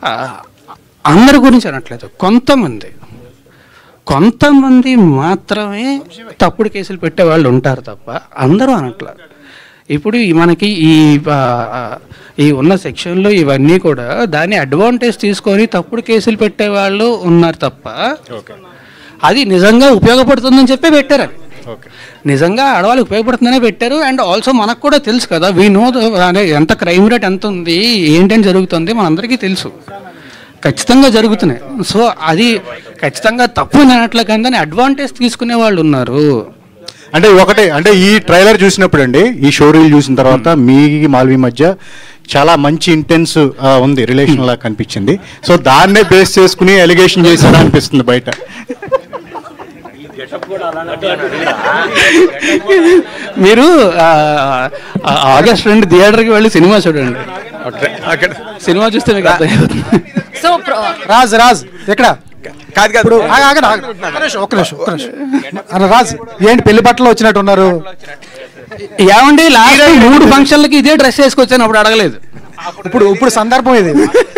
అందరి గురించి అనట్లేదు, కొంతమంది మాత్రమే తప్పుడు కేసులు పెట్టే వాళ్ళు ఉంటారు తప్ప అందరూ అనట్లేదు. ఇప్పుడు మనకి ఈ ఉన్న సెక్షన్లో ఇవన్నీ కూడా దాన్ని అడ్వాంటేజ్ తీసుకొని తప్పుడు కేసులు పెట్టే వాళ్ళు ఉన్నారు తప్ప అది నిజంగా ఉపయోగపడుతుందని చెప్పి పెట్టారు. అది నిజంగా ఆడవాళ్ళకి ఉపయోగపడుతుందనే పెట్టారు. అండ్ ఆల్సో మనకు కూడా తెలుసు కదా, వీ నో ఎంత క్రైమ్ రేట్ ఎంత ఉంది, ఏంటని జరుగుతుంది మనందరికీ తెలుసు, ఖచ్చితంగా జరుగుతున్నాయి. సో అది ఖచ్చితంగా తప్పు అనట్లే కానీ అడ్వాంటేజ్ తీసుకునే వాళ్ళు ఉన్నారు. అంటే ఒకటే, అంటే ఈ ట్రైలర్ చూసినప్పుడు అండి, ఈ షో రీల్ చూసిన తర్వాత మీ మాల్వి మధ్య చాలా మంచి ఇంటెన్స్ ఉంది, రిలేషన్ లా కనిపించింది. సో దాన్నే బేస్ చేసుకుని ఎలిగేషన్ చేశారా అనిపిస్తుంది బయట. మీరు ఆగస్ట్ 2 థియేటర్కి వెళ్ళి సినిమా చూడండి, సినిమా చూస్తే మీకు అర్థమవుతుంది. సో రాజ్ ఎక్కడ కాదు ఒక్క నిమిషం రాజ్, ఏంటి పెళ్లి బట్టలు వచ్చినట్టు ఉన్నారు? ఏమండి లాస్ట్ 3 ఫంక్షన్లకి ఇదే డ్రెస్ వేసుకొచ్చాను, అప్పుడు అడగలేదు. ఇప్పుడు సందర్భం ఇది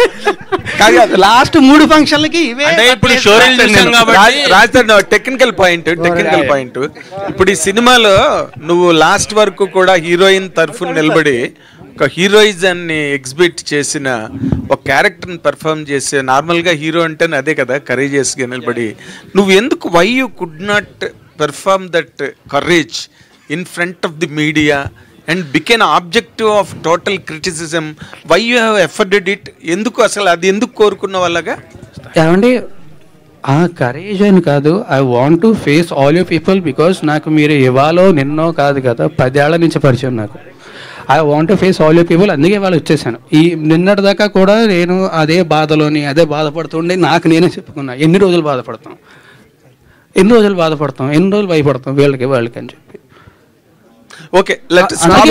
లాస్ట్ 3 ఫంక్షన్లకి ఇవే. ఇప్పుడు షోరీల్ చూసాం కాబట్టి టెక్నికల్ పాయింట్ ఇప్పుడు ఈ సినిమాలో నువ్వు లాస్ట్ వరకు కూడా హీరోయిన్ తరఫున నిలబడి ఒక హీరోయిజాన్ని ఎగ్జిబిట్ చేసిన ఒక క్యారెక్టర్ని పెర్ఫామ్ చేసే, నార్మల్గా హీరో అంటే అదే కదా కరేజియస్గా నిలబడి, నువ్వు ఎందుకు why you could not perform that courage in front of the media and become objective of total criticism? Why you have afforded it? ఎందుకు అసలు అది ఎందుకు కోరుకున్న వాళ్ళగా? ఏమండి ఆ కరేజ్ అని కాదు, I want to face all you people because నాకు మీరు ఇవాళో నిన్నో కాదు కదా, 10 ఏళ్ల నుంచి పరిచయం నాకు. I want to face all you people, అందుకే వాళ్ళు వచ్చేసాను. ఈ నిన్నటి దాకా కూడా నేను అదే బాధపడుతుండే నాకు నేనే చెప్పుకున్నా, ఎన్ని రోజులు బాధపడతాం, ఎన్ని రోజులు భయపడతాం వాళ్ళకి అని చెప్పి. Okay, let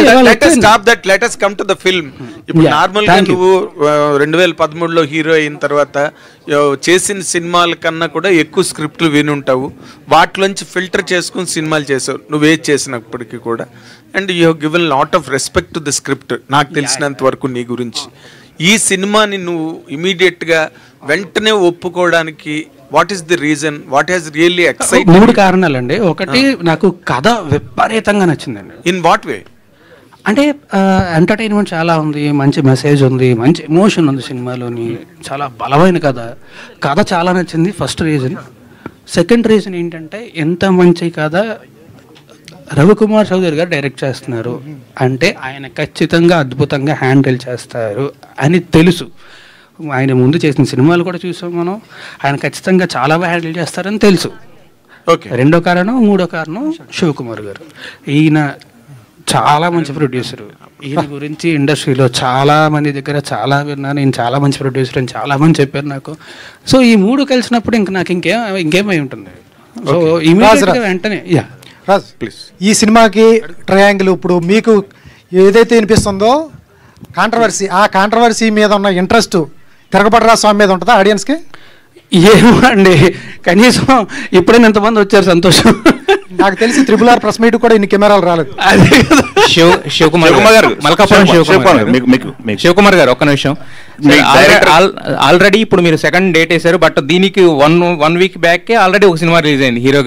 us come to the film. ఇప్పుడు నార్మల్ గా నువ్వు 2013లో హీరో అయిన తర్వాత చేసిన సినిమాల కన్నా కూడా ఎక్కువ స్క్రిప్ట్లు వినుంటావు, వాటిలోంచి ఫిల్టర్ చేసుకుని సినిమాలు చేసావు నువ్వే చేసినప్పటికీ కూడా. And you have given lot of respect to the script నాకు తెలిసినంత వరకు నీ గురించి. ఈ సినిమాని నువ్వు ఇమీడియట్గా వెంటనే ఒప్పుకోవడానికి what is the reason? What has really excite? 3 కారణాలండి. ఒకటి, నాకు కథ విపరీతంగా నచ్చిందండి. In what way? అంటే ఎంటర్టైన్మెంట్ చాలా ఉంది, మంచి మెసేజ్ ఉంది, మంచి ఎమోషన్ ఉంది సినిమాలోని, చాలా బలమైన కథ చాలా నచ్చింది. First reason. సెకండ్ రీజన్ ఏంటంటే ఎంత మంచి కథ రవికుమార్ చౌదరి గారు డైరెక్ట్ చేస్తున్నారు అంటే ఆయన ఖచ్చితంగా అద్భుతంగా హ్యాండిల్ చేస్తారు అని తెలుసు. ఆయన ముందు చేసిన సినిమాలు కూడా చూసాం మనం, ఆయన ఖచ్చితంగా చాలా బాగా హ్యాండిల్ చేస్తారని తెలుసు. ఓకే. రెండో కారణం, మూడో కారణం శివకుమార్ గారు. ఈయన చాలా మంచి ప్రొడ్యూసరు. ఈయన గురించి ఇండస్ట్రీలో చాలా మంది దగ్గర చాలా విన్నాను, ఈయన చాలా మంచి ప్రొడ్యూసర్ అని చాలా మంది చెప్పారు నాకు. సో ఈ 3 కలిసినప్పుడు ఇంక నాకు ఇంకేమై ఉంటుంది. సో ఇమీడియట్గా వెంటనే రాజ్ ప్లీజ్, ఈ సినిమాకి ట్రయాంగిల్ ఇప్పుడు మీకు ఏదైతే వినిపిస్తుందో కాంట్రవర్సీ, ఆ కాంట్రవర్సీ మీద ఉన్న ఇంట్రెస్ట్ తిరగబడరా స్వామి మీద ఉంటుందా ఆడియన్స్కి? ఏమో అండి, కనీసం ఇప్పుడైనా ఎంతమంది వచ్చారు, సంతోషం. నాకు తెలిసి RRR ప్రెస్ మీట్ కూడా ఇన్ని కెమెరాలు రాలేదు. శివకుమార్ గారు ఒక్క నిమిషం. ఆల్రెడీ ఇప్పుడు మీరు సెకండ్ డేట్ వేశారు, బట్ దీనికి 1 వీక్ బ్యాక్ ఆల్రెడీ ఒక సినిమా రిలీజ్ అయింది హీరో